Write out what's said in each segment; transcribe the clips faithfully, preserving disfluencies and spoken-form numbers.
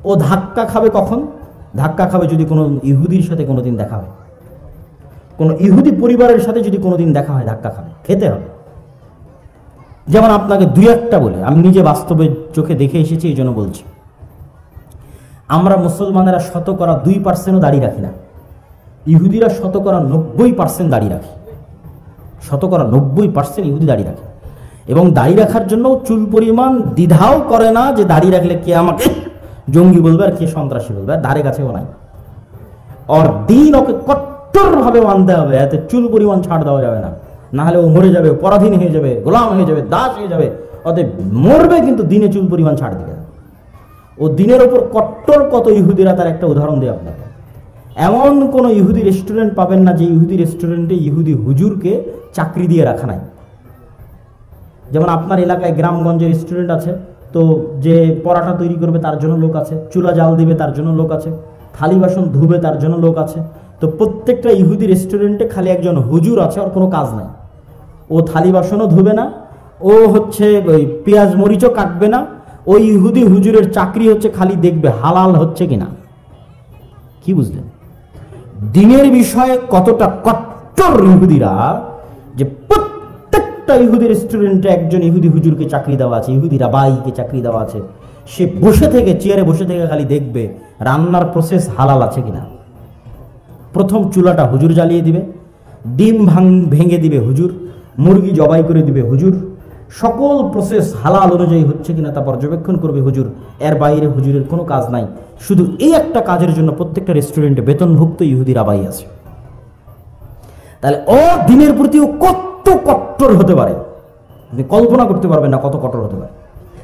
ও ধাক্কা খাবে কখন? ধাক্কা খাবে যদি কোনো ইহুদির সাথে কোনোদিন দেখা হয়, কোনো ইহুদি পরিবারের সাথে যদি কোনোদিন দেখা হয়, ধাক্কা খাবে, খেতে হবে। যেমন আপনাকে দুই একটা বলে, আমি নিজে বাস্তবে চোখে দেখে এসেছি, এই জন্য বলছি। আমরা মুসলমানেরা শতকরা দুই পার্সেন্টও দাড়ি রাখি না, ইহুদিরা শতকরা নব্বই পার্সেন্ট দাড়ি রাখে। শতকরা নব্বই পার্সেন্ট ইহুদি দাড়ি রাখে, এবং দাড়ি রাখার জন্য চুল পরিমাণ দ্বিধাও করে না যে দাড়ি রাখলে কে আমাকে জঙ্গি বলবে আর কে সন্ত্রাসী বলবে, আর ধারে কাছেও নাই। ওর দিন ওকে কট্টরভাবে মানতে হবে, এতে চুল পরিমাণ ছাড় দেওয়া যাবে না, না হলে ও মরে যাবে, পরাধীন হয়ে যাবে, গোলাম হয়ে যাবে, দাস হয়ে যাবে। অতএব মরবে কিন্তু দিনে চুল পরিমাণ ছাড় দিবে না। ও দিনের ওপর কট্টর কত ইহুদিরা, তার একটা উদাহরণ দেয় আপনাকে। এমন কোনো ইহুদি রেস্টুরেন্ট পাবেন না যে ইহুদি রেস্টুরেন্টে ইহুদি হুজুরকে চাকরি দিয়ে রাখা নাই। যেমন আপনার এলাকায় গ্রামগঞ্জে রেস্টুরেন্ট আছে, তো যে পরাটা তৈরি করবে তার জন্য লোক আছে, চুলা জাল দিবে তার জন্য লোক আছে, থালি বাসন ধুবে তার জন্য লোক আছে। তো প্রত্যেকটা ইহুদি রেস্টুরেন্টে খালি একজন হুজুর আছে, ওর কোনো কাজ নাই। ও থালি বাসনও ধুবে না, ও হচ্ছে ওই পেঁয়াজ মরিচও কাটবে না। ওই ইহুদি হুজুরের চাকরি হচ্ছে খালি দেখবে হালাল হচ্ছে কিনা। কি বুঝলেন দিনের বিষয়ে কতটা কট্টর ইহুদিরা, যে প্রত্যেকটা ইহুদি রেস্টুরেন্টে একজন ইহুদি হুজুরকে চাকরি দেওয়া আছে, ইহুদি রাবাইকে চাকরি দেওয়া আছে। সে বসে থেকে, চেয়ারে বসে থেকে খালি দেখবে রান্নার প্রসেস হালাল আছে কিনা। প্রথম চুলাটা হুজুর জ্বালিয়ে দিবে, ডিম ভাঙ ভেঙে দিবে হুজুর, মুরগি জবাই করে দিবে হুজুর, সকল প্রসেস হালাল অনুযায়ী হচ্ছে কিনা তা পর্যবেক্ষণ করবে হুজুর। এর বাইরে হুজুরের কোনো কাজ নাই। শুধু এই একটা কাজের জন্য প্রত্যেকটা রেস্টুরেন্টে বেতনভুক্ত ইহুদি রাবাই আছে। তাহলে ও দিনের প্রতিও কত কট্টর হতে পারে, আপনি কল্পনা করতে পারবেন না কত কঠোর হতে পারে।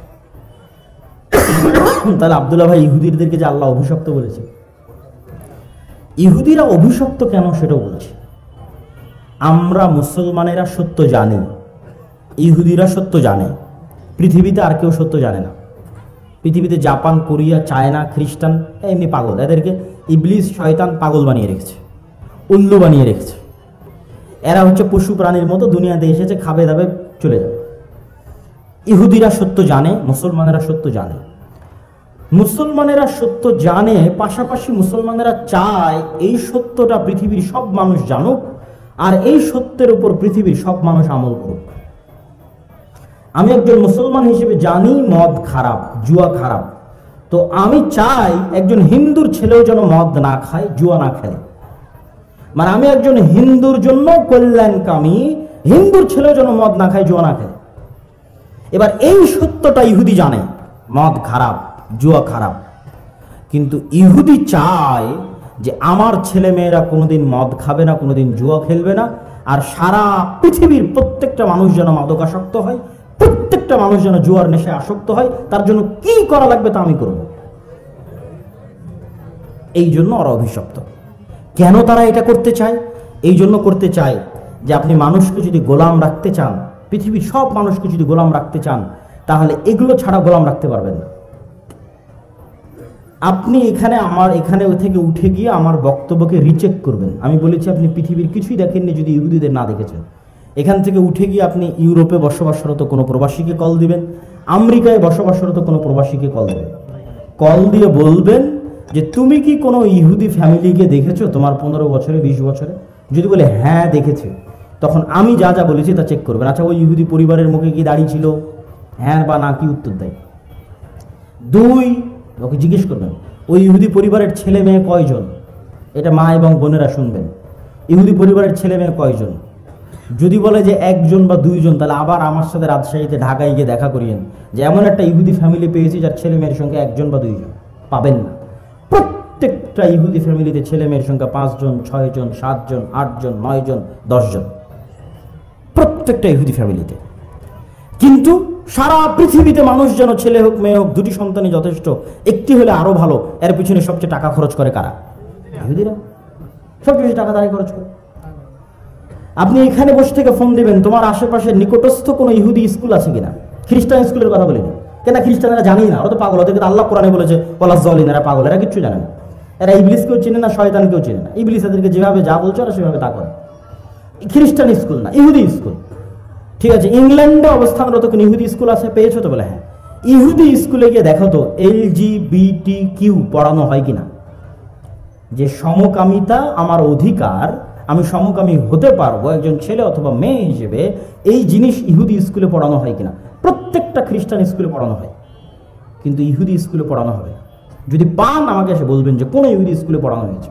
তাহলে আব্দুল্লাহ ভাই ইহুদিদেরকে যে আল্লাহ অভিশপ্ত বলেছে, ইহুদিরা অভিশপ্ত কেন সেটাও বলছে। আমরা মুসলমানেরা সত্য জানি, ইহুদিরা সত্য জানে। পৃথিবীতে আর কেউ সত্য জানে না। পৃথিবীতে জাপান, কোরিয়া, চায়না, খ্রিস্টান এমনি পাগল, এদেরকে ইবলিস শয়তান পাগল বানিয়ে রেখেছে, উল্লু বানিয়ে রেখেছে। এরা হচ্ছে পশু প্রাণীর মতো দুনিয়াতে এসেছে, খাবে দাবে চলে যাবে। ইহুদিরা সত্য জানে, মুসলমানেরা সত্য জানে। মুসলমানেরা সত্য জানে, পাশাপাশি মুসলমানেরা চায় এই সত্যটা পৃথিবীর সব মানুষ জানুক, আর এই সত্যের উপর পৃথিবীর সব মানুষ আমল করুক। আমি একজন মুসলমান হিসেবে জানি মদ খারাপ, জুয়া খারাপ, তো আমি চাই একজন হিন্দুর ছেলেও যেন মদ না খায়, জুয়া না খেলে। মানে আমি একজন হিন্দুর জন্য কল্যাণকামী, হিন্দুর ছেলেও যেন মদ না খায়, জুয়া না খেলে। এবার এই সত্যটা ইহুদি জানে, মদ খারাপ, জুয়া খারাপ, কিন্তু ইহুদি চায় যে আমার ছেলে মেয়েরা কোনোদিন মদ খাবে না, কোনোদিন জুয়া খেলবে না, আর সারা পৃথিবীর প্রত্যেকটা মানুষ যেন মাদকাসক্ত হয়, প্রত্যেকটা মানুষ যেন জুয়ার নেশায় আসক্ত হয়। তার জন্য কি করা লাগবে তা আমি করব। এই জন্য ওরা অভিশপ্ত। কেন তারা এটা করতে চায়? এই জন্য করতে চায় যে আপনি মানুষকে যদি গোলাম রাখতে চান, পৃথিবীর সব মানুষকে যদি গোলাম রাখতে চান, তাহলে এগুলো ছাড়া গোলাম রাখতে পারবেন না। আপনি এখানে আমার এখানে থেকে উঠে গিয়ে আমার বক্তব্যকে রিচেক করবেন। আমি বলেছি আপনি পৃথিবীর কিছুই দেখেননি যদি ইহুদিদের না দেখেছেন। এখান থেকে উঠে গিয়ে আপনি ইউরোপে বসবাসরত কোনো প্রবাসীকে কল দিবেন, আমেরিকায় বসবাসরত কোনো প্রবাসীকে কল দেবেন। কল দিয়ে বলবেন যে তুমি কি কোনো ইহুদি ফ্যামিলিকে দেখেছো তোমার পনেরো বছরে, বিশ বছরে? যদি বলে হ্যাঁ দেখেছে, তখন আমি যা যা বলেছি তা চেক করবেন। আচ্ছা, ওই ইহুদি পরিবারের মুখে কি দাড়ি ছিল? হ্যাঁ বা না কি উত্তর দেয়। দুই, ওকে জিজ্ঞেস করবেন ওই ইহুদি পরিবারের ছেলে মেয়ে কয়জন? এটা মা এবং বোনেরা শুনবেন। ইহুদি পরিবারের ছেলে মেয়ে কয়জন? যদি বলে যে একজন বা দুইজন, তাহলে আবার আমার সাথে রাজশাহীতে, ঢাকায় গিয়ে দেখা করিয়েন যে এমন একটা ইহুদি ফ্যামিলি পেয়েছি যার ছেলে মেয়ের সংখ্যা একজন বা দুইজন। পাবেন না। প্রত্যেকটা ইহুদি ফ্যামিলিতে ছেলে মেয়ের সংখ্যা পাঁচজন, ছয়জন, সাতজন, আটজন, নয়জন, দশজন, প্রত্যেকটা ইহুদি ফ্যামিলিতে। কিন্তু সারা পৃথিবীতে মানুষ যেন ছেলে হোক মেয়ে হোক দুটি সন্তানই যথেষ্ট, একটি হলে আরো ভালো, এর পিছনে সবচেয়ে টাকা খরচ করে কারা? ইহুদিরা। সবচেয়ে বেশি টাকা তারাই খরচ করে। আপনি এখানে বসে থেকে ফোন দিবেন তোমার আশেপাশে নিকটস্থ কোনো ইহুদি স্কুল আছে কিনা। খ্রিস্টান স্কুলের কথা বলিনি, কেন খ্রিস্টানেরা জানি না, ওরা তো পাগল। ওদেরকে আল্লাহ কোরআনে বলেছে ওয়ালাজ জালিন, এরা পাগল, এরা কিচ্ছু জানে না। এরা ইবলিসকেও চেনে না, শয়তানকেও চেনে না। ইবলিস এদেরকে যেভাবে যা বলছে ওরা সেভাবে তা করে। খ্রিস্টান স্কুল না, ইহুদি স্কুল। ঠিক আছে, ইংল্যান্ডে অবস্থানরত কোনো ইহুদি স্কুল আছে, পেয়েছো তো? বলে হ্যাঁ। ইহুদি স্কুলে গিয়ে দেখো তো এল জি বি টি কিউ পড়ানো হয় কিনা, যে সমকামিতা আমার অধিকার, আমি সমকামী হতে পারবো একজন ছেলে অথবা মেয়ে হিসেবে, এই জিনিস ইহুদি স্কুলে পড়ানো হয় কিনা? প্রত্যেকটা খ্রিস্টান স্কুলে পড়ানো হয়, কিন্তু ইহুদি স্কুলে পড়ানো হবে না। যদি পান আমাকে এসে বলবেন যে কোন ইহুদি স্কুলে পড়ানো হয়েছে।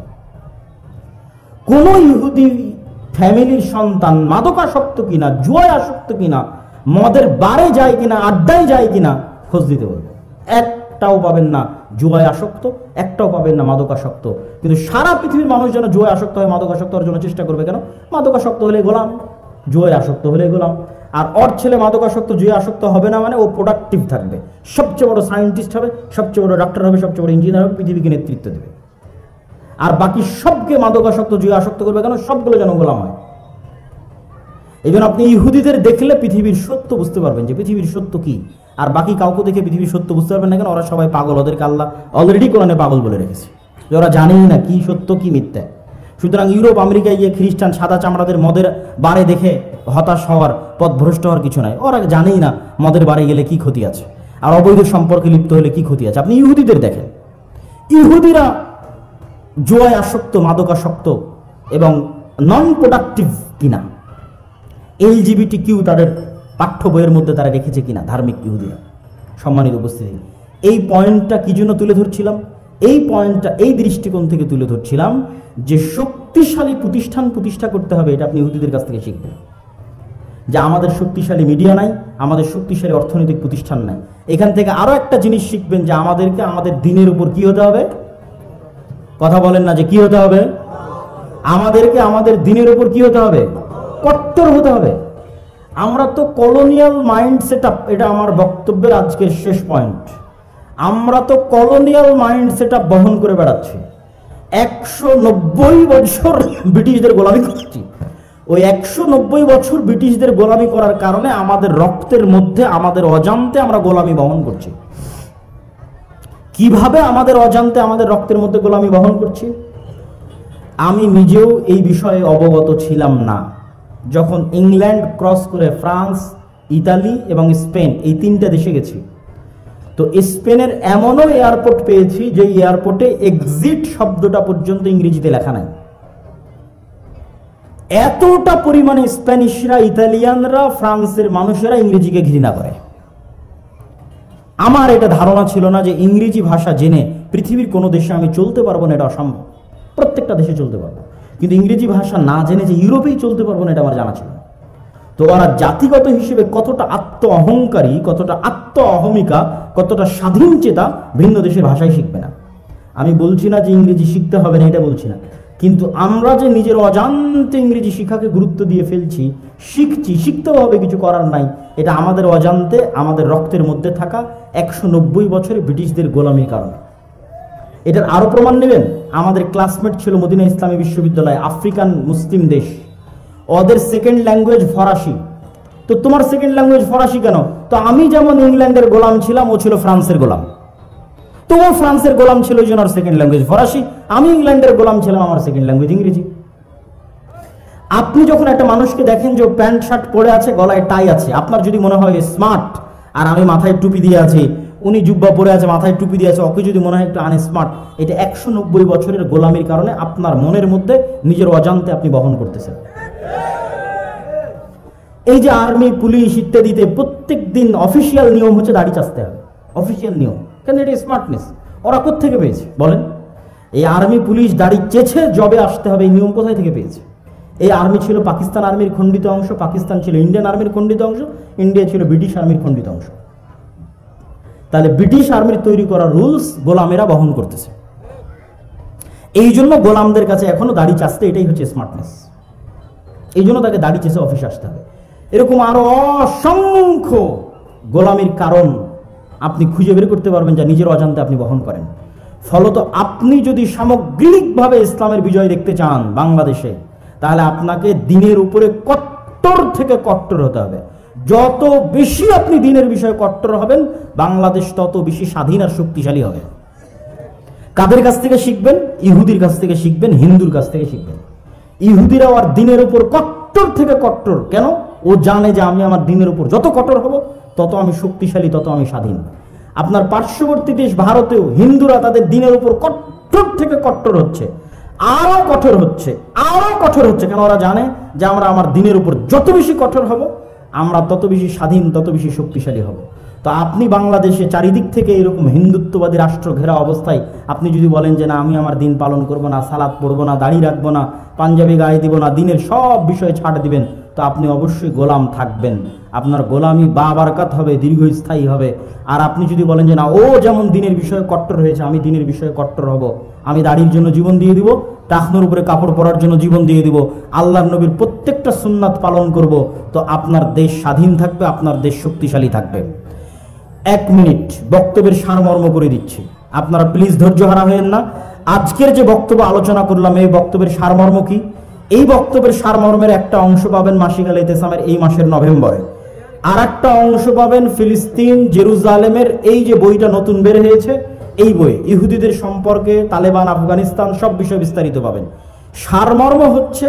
কোন ইহুদি ফ্যামিলির সন্তান মাদকাসক্ত কিনা, জুয়ায় আসক্ত কিনা, মদের বারে যায় কিনা, আড্ডায় যায় কিনা খোঁজ দিতে বলবে, একটাও পাবেন না জুয়ায় আসক্ত, একটাও পাবেন না মাদকাসক্ত। কিন্তু সারা পৃথিবীর মানুষ যেন জুয়ায় আসক্ত হয়, মাদকাসক্ত হওয়ার জন্য চেষ্টা করবে। কেন? মাদকাসক্ত হলে গোলাম, জুয়ায় আসক্ত হলে গোলাম। আর ওর ছেলে মাদকাসক্ত, জুয়ে আসক্ত হবে না মানে ও প্রোডাক্টিভ থাকবে, সবচেয়ে বড় সায়েন্টিস্ট হবে, সবচেয়ে বড় ডাক্তার হবে, সবচেয়ে বড় ইঞ্জিনিয়ার হবে, পৃথিবীকে নেতৃত্ব দেবে। আর বাকি সবকে মাদকাসক্ত, জুয়ে আসক্ত করবে কেন? সবগুলো যেন গোলাম হয়। এই জন্য আপনি ইহুদিদের দেখলে পৃথিবীর সত্য বুঝতে পারবেন যে পৃথিবীর সত্য কি। আর বাকি কাউকে দেখে পৃথিবীর সত্য বুঝতে পারবেন না, কেন? ওরা সবাই পাগল, ওদেরকে আল্লাহ অলরেডি কোরআনে পাগল বলে রেখেছে, যে ওরা জানেই না কি সত্য কি মিথ্যা। সুতরাং ইউরোপ আমেরিকায় গিয়ে খ্রিস্টান সাদা চামড়াদের মদের বারে দেখে হতাশ হওয়ার, পথভ্রষ্ট হওয়ার কিছু নাই। ওরা জানেই না মদের বারে গেলে কি ক্ষতি আছে, আর অবৈধ সম্পর্কে লিপ্ত হলে কি ক্ষতি আছে। আপনি ইহুদিদের দেখেন, ইহুদিরা জুয়ায় আসক্ত, মাদকাসক্ত এবং নন প্রোডাক্টিভ কিনা, এল জি বি টি কিউ তাদের পাঠ্য বইয়ের মধ্যে তারা রেখেছে কিনা, ধার্মিক ইহুদিরা। সম্মানিত উপস্থিতি, এই পয়েন্টটা কি জন্য তুলে ধরছিলাম? এই পয়েন্টটা এই দৃষ্টিকোণ থেকে তুলে ধরছিলাম যে শক্তিশালী প্রতিষ্ঠান প্রতিষ্ঠা করতে হবে, এটা আপনি ইহুদিদের কাছ থেকে শিখবেন। যে আমাদের শক্তিশালী মিডিয়া নাই, আমাদের শক্তিশালী অর্থনৈতিক প্রতিষ্ঠান নাই। এখান থেকে আরো একটা জিনিস শিখবেন, যে আমাদেরকে আমাদের দিনের উপর কি হতে হবে? কথা বলেন না যে কি হতে হবে? আমাদেরকে আমাদের দিনের উপর কি হতে হবে? কট্টর হতে হবে। আমরা তো কলোনিয়াল মাইন্ড সেট আপ, এটা আমার বক্তব্যের আজকের শেষ পয়েন্ট। আমরা তো কলোনিয়াল মাইন্ড সেট আপ বহন করে বেড়াচ্ছি। একশো নব্বই বছর ব্রিটিশদের গোলামি করছি। ওই একশো নব্বই বছর ব্রিটিশদের গোলামি করার কারণে আমাদের রক্তের মধ্যে, আমাদের অজান্তে আমরা গোলামি বহন করছি। কিভাবে আমাদের অজান্তে আমাদের রক্তের মধ্যে গোলামি বহন করছি? আমি নিজেও এই বিষয়ে অবগত ছিলাম না। যখন ইংল্যান্ড ক্রস করে ফ্রান্স, ইতালি এবং স্পেন, এই তিনটা দেশে গেছি, তো স্পেনের এমনও এয়ারপোর্ট পেয়েছি যে এয়ারপোর্টে এক্সিট শব্দটা পর্যন্ত ইংরেজিতে লেখা নাই। এতটা পরিমাণে স্প্যানিশরা, ইতালিয়ানরা, ফ্রান্সের মানুষেরা ইংরেজিকে ঘৃণা করে। আমার এটা ধারণা ছিল না যে ইংরেজি ভাষা জেনে পৃথিবীর কোনো দেশে আমি চলতে পারবো না, এটা অসম্ভব। প্রত্যেকটা দেশে চলতে পারবো, কিন্তু ইংরেজি ভাষা না জেনে যে ইউরোপেই চলতে পারবো না, এটা আমার জানা ছিল না। তো ওরা জাতিগত হিসেবে কতটা আত্ম অহংকারী, কতটা আত্ম অহমিকা, কতটা স্বাধীন চেতা, ভিন্ন দেশের ভাষায় শিখবে না। আমি বলছি না যে ইংরেজি শিখতে হবে না, এটা বলছি না, কিন্তু আমরা যে নিজের অজান্তে ইংরেজি শিক্ষাকে গুরুত্ব দিয়ে ফেলছি, শিখছি, শিখতেও হবে, কিছু করার নাই, এটা আমাদের অজান্তে, আমাদের রক্তের মধ্যে থাকা একশো নব্বই বছরে ব্রিটিশদের গোলামির কারণে। এটার আরো প্রমাণ নেবেন, আমাদের ক্লাসমেট ছিল মদিনা ইসলামী বিশ্ববিদ্যালয়, আফ্রিকান মুসলিম দেশ, ওদের সেকেন্ড ল্যাঙ্গুয়েজ ফরাসি। তো তোমার সেকেন্ড ল্যাঙ্গুয়েজ ফরাসি কেন? তো আমি যেমন ইংল্যান্ডের গোলাম ছিলাম, ও ছিল ফ্রান্সের গোলাম। তোমার ফ্রান্সের গোলাম ছিল, ওই জন্য সেকেন্ড ল্যাঙ্গুয়েজ ফরাসি। আমি ইংল্যান্ডের গোলাম ছিলাম, আমার সেকেন্ড ল্যাঙ্গুয়েজ ইংরেজি। আপনি যখন একটা মানুষকে দেখেন যে প্যান্ট শার্ট পরে আছে, গলায় টাই আছে, আপনার যদি মনে হয় স্মার্ট, আর আমি মাথায় টুপি দিয়ে আছি, উনি জুব্বা পরে আছে, মাথায় টুপি দিয়ে আছে, ওকে যদি মনে হয় একটু আনস্মার্ট, এটা একশো নব্বই বছরের গোলামির কারণে আপনার মনের মধ্যে নিজের অজান্তে আপনি বহন করতেছেন। এই যে আর্মি, পুলিশ ইত্যাদিতে প্রত্যেক দিন অফিসিয়াল নিয়ম হচ্ছে দাড়ি চাচতে হবে, অফিসিয়াল নিয়ম। কেন? এটা স্মার্টনেস। ওরা কোত্থেকে পেয়েছে বলেন? এই আর্মি পুলিশ দাড়ি চেছে জবে আসতে হবে, এই নিয়ম কোথায় থেকে পেয়েছে? এই আর্মি ছিল পাকিস্তান আর্মির খণ্ডিত অংশ, পাকিস্তান ছিল ইন্ডিয়ান আর্মির খণ্ডিত অংশ, ইন্ডিয়া ছিল ব্রিটিশ আর্মির খণ্ডিত অংশ। তাহলে ব্রিটিশ আর্মির তৈরি করা রুলস গোলামেরা বহন করতেছে। এই জন্য গোলামদের কাছে এখনো দাড়ি চাচতে, এটাই হচ্ছে স্মার্টনেস। এই জন্য তাকে দাড়ি চেষে অফিসে আসতে হবে। এরকম আরো অসংখ্য গোলামির কারণ আপনি খুঁজে বের করতে পারবেন, যা নিজের অজান্তে আপনি বহন করেন। ফলত আপনি যদি সামগ্রিকভাবে ইসলামের বিজয় দেখতে চান বাংলাদেশে, তাহলে আপনাকে দিনের উপরে কট্টর থেকে কট্টর হতে হবে। যত বেশি আপনি দিনের বিষয়ে কট্টর হবেন, বাংলাদেশ তত বেশি স্বাধীন আর শক্তিশালী হবে। কাদের কাছ থেকে শিখবেন? ইহুদির কাছ থেকে শিখবেন, হিন্দুর কাছ থেকে শিখবেন। ইহুদিরাও আর দিনের উপর কট্টর থেকে কট্টর। কেন? ও জানে যে আমি আমার দিনের উপর যত কঠোর হব, তত আমি শক্তিশালী, তত আমি স্বাধীন। আপনার পার্শ্ববর্তী দেশ ভারতেও হিন্দুরা তাদের দিনের উপর কঠোর থেকে কঠোর হচ্ছে, আরো কঠোর হচ্ছে, আরো কঠোর হচ্ছে। কেন? ওরা জানে যে আমরা আমার দিনের উপর যত বেশি কঠোর হব, আমরা তত বেশি স্বাধীন, তত বেশি শক্তিশালী হব। তো আপনি বাংলাদেশে চারিদিক থেকে এরকম হিন্দুত্ববাদী রাষ্ট্র ঘেরা অবস্থায় আপনি যদি বলেন যে না আমি আমার দিন পালন করব না, সালাত পড়বো না, দাড়ি রাখবো না, পাঞ্জাবি গায়ে দিব না, দিনের সব বিষয়ে ছাড় দিবেন, তো আপনি অবশ্যই গোলাম থাকবেন। আপনার গোলামি বাবারকাত হবে, দীর্ঘস্থায়ী হবে। আর আপনি যদি বলেন যে না ও যেমন দিনের বিষয়ে কট্টর হয়েছে, আমি দিনের বিষয়ে কট্টর হব, আমি দাড়ির জন্য জীবন দিয়ে দিব, টাকনোর উপরে কাপড় পরার জন্য জীবন দিয়ে দিব, আল্লাহর নবীর প্রত্যেকটা সুন্নাত পালন করব, তো আপনার দেশ স্বাধীন থাকবে, আপনার দেশ শক্তিশালী থাকবে। এক মিনিট বক্তব্যের সারমর্ম করে দিচ্ছি, আপনারা প্লিজ ধৈর্য হারা হয়েন না। আজকের যে বক্তব্য আলোচনা করলাম, এই বক্তব্যের সারমর্ম কি? এই বক্তব্যের সারমর্মের একটা অংশ পাবেন মাসিক আল ইতিসামের এই মাসের নভেম্বরে, আর একটা অংশ পাবেন ফিলিস্তিন জেরুজালেমের এই যে বইটা নতুন বের হয়েছে, এই বই ইহুদিদের সম্পর্কে, তালেবান, আফগানিস্তান সব বিষয়ে বিস্তারিত পাবেন। সারমর্ম হচ্ছে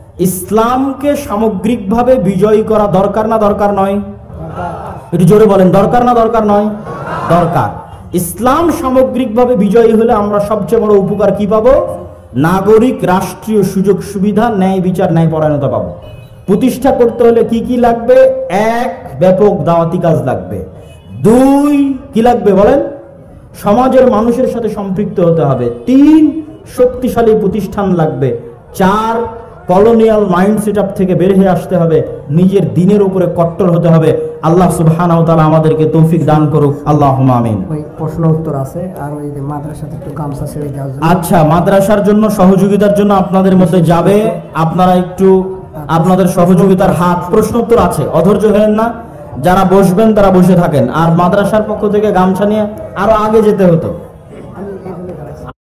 ইসলামকে সামগ্রিকভাবে বিজয়ী করা দরকার না দরকার নয়? একটু জোরে বলেন, দরকার না দরকার নয়? দরকার। ইসলাম সামগ্রিকভাবে বিজয়ী হলে আমরা সবচেয়ে বড় উপকার কি পাবো? নাগরিক রাষ্ট্রীয় সুযোগ সুবিধা, ন্যায় বিচার, ন্যায় পরায়ণতা পাবো। প্রতিষ্ঠা করতে হলে কি কি লাগবে? এক, ব্যাপক দাওয়াতি কাজ লাগবে। দুই, কি লাগবে বলেন? সমাজের মানুষের সাথে সম্পৃক্ত হতে হবে। তিন, শক্তিশালী প্রতিষ্ঠান লাগবে। চার, কলোনিয়াল মাইন্ড সেটআপ থেকে বের হয়ে আসতে হবে, নিজের দিনের উপরে কট্টর হতে হবে। আল্লাহ সুবহানাহু ওয়া তাআলা আমাদেরকে তৌফিক দান করুক, আল্লাহুম্মা আমিন। ওই প্রশ্ন উত্তর আছে, আর ওই যে মাদ্রাসাতে একটু গামছা ছেড়ে দেওয়ার জন্য। আচ্ছা, মাদ্রাসার জন্য সহযোগিতার জন্য আপনাদের মধ্যে যাবে, আপনারা একটু আপনাদের সহযোগিতার হাত। প্রশ্ন উত্তর আছে, অধৈর্য হবেন না, যারা বসবেন তারা বসে থাকেন। আর মাদ্রাসার পক্ষ থেকে গামছা নিয়ে আরো আগে যেতে হতো।